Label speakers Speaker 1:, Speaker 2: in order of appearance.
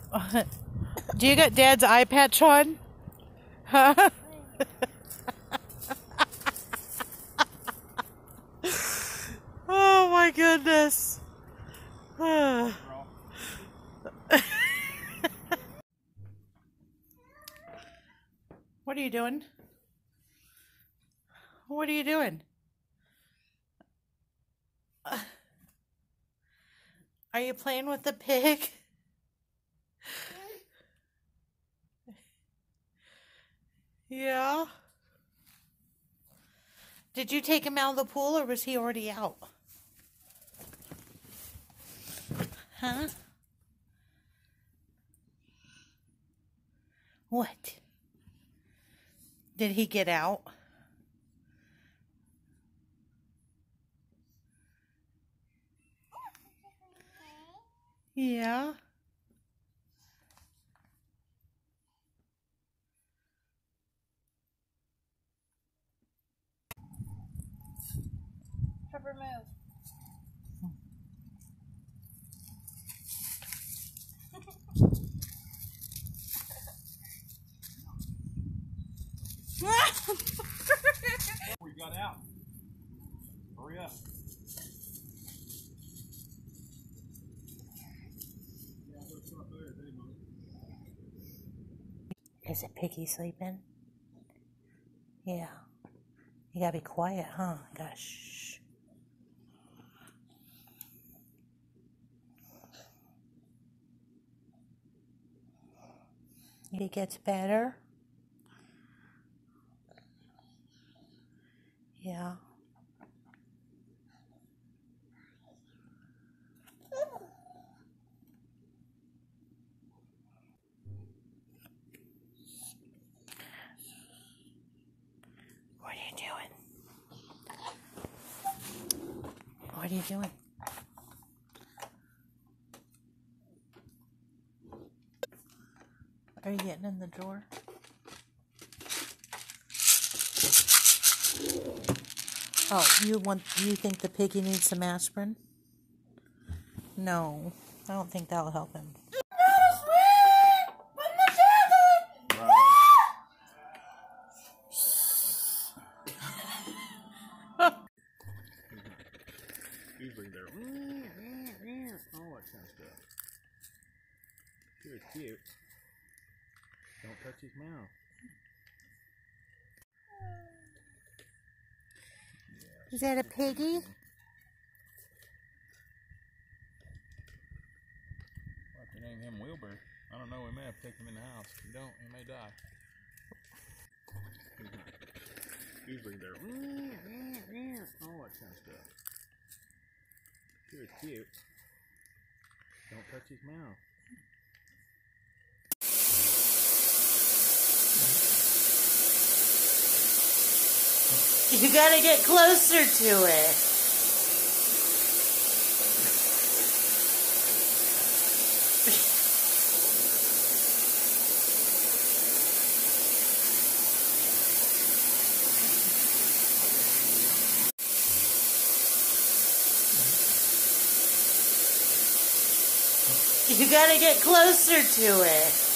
Speaker 1: Do you got Dad's eye patch on? Huh? Oh my goodness. What are you doing? What are you doing? Are you playing with the pig? Yeah. Did you take him out of the pool or was he already out? Huh? What? Did he get out? Yeah.
Speaker 2: Trevor, move.
Speaker 3: We got out. Hurry up.
Speaker 1: Is it Piggy sleeping? Yeah. You gotta be quiet, huh? Gosh. It gets better. Yeah. What are you doing? What are you doing? Are you getting in the drawer? Oh, you think the piggy needs some aspirin? No, I don't think that'll help him.
Speaker 3: Usually they're all that kind of stuff. He was cute. Don't touch his mouth.
Speaker 1: Is that a piggy?
Speaker 3: I'll have to name him Wilbur. I don't know, we may have to take him in the house. If we don't, he may die. Usually they're all that kind of stuff. He was cute. Don't touch his mouth.
Speaker 1: You gotta get closer to it. You gotta get closer to it.